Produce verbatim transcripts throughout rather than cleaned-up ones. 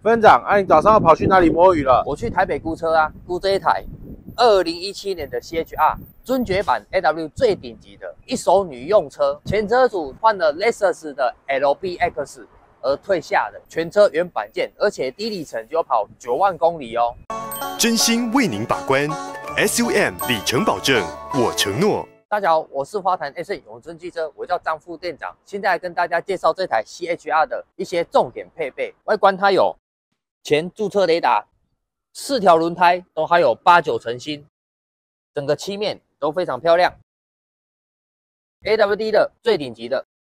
分长，啊，你早上要跑去哪里摸鱼了？ 我去台北估车啊，估这一台二零一七年的 C H R 尊爵版 A W 最顶级的一手女用车，前车主换了 Lexus 的 L B X 而退下的全车原版件，而且低里程就要跑九万公里哦。 真心为您把关 ，S U M 里程保证，我承诺。 大家好，我是花坛 S N 永春汽车，我叫张副店长。现在来跟大家介绍这台 C H R 的一些重点配备。外观它有前驻车雷达，四条轮胎都还有八九成新，整个漆面都非常漂亮。A W D 的最顶级的，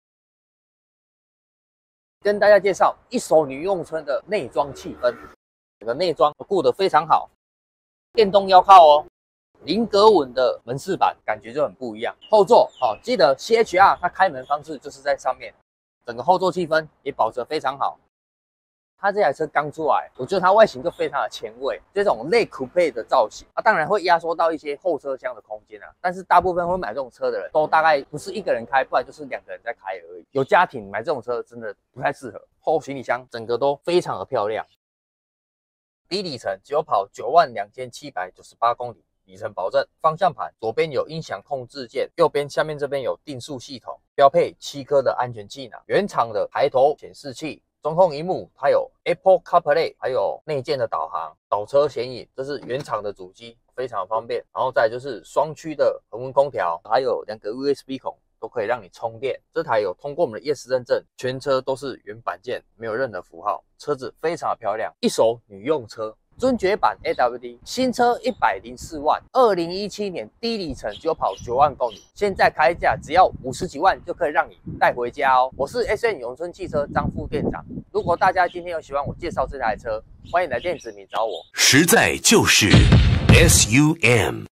跟大家介绍一手女用车的内装气氛，整个内装顾得非常好，电动腰靠哦。菱格纹的门饰板感觉就很不一样。后座好、哦，记得 C H R 它开门方式就是在上面，整个后座气氛也保持得非常好。它这台车刚出来，我觉得它外形就非常的前卫，这种类 coupe 的造型，它、啊、当然会压缩到一些后车厢的空间啊。但是大部分会买这种车的人都大概不是一个人开，不然就是两个人在开而已。有家庭买这种车真的不太适合。后行李箱整个都非常的漂亮，低里程只有跑九万两千七百九十八公里。里程保证，方向盘左边有音响控制键，右边下面这边有定速系统，标配七颗的安全气囊，原厂的抬头显示器，中控萤幕，它有 Apple CarPlay， 还有内建的导航、倒车显影，这是原厂的主机，非常方便。然后再来就是双区的恒温空调，还有两个 U S B 孔，都可以让你充电。这台有通过我们的 E S 认证，全车都是原版件，没有任何符号，车子非常的漂亮，一手女用车。尊爵版 A W D 新车一百零四万，二零一七年低里程就跑九万公里，现在开价只要五十几万就可以让你带回家哦。我是 S N 永春汽车张副店长，如果大家今天有喜欢我介绍这台车，欢迎来店指名找我。 实在就是 S U M。